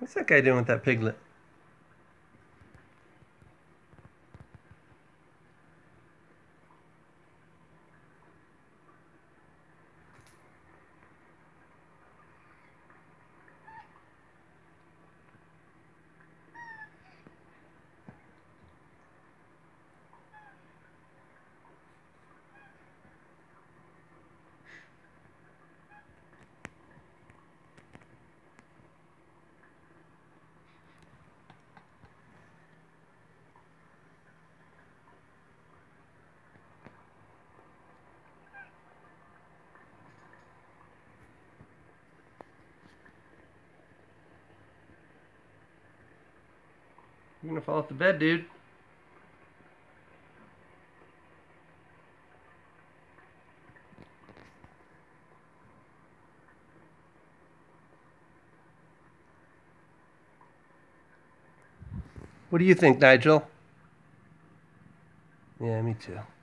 What's that guy doing with that piglet? You're gonna fall off the bed, dude. What do you think, Nigel? Yeah, me too.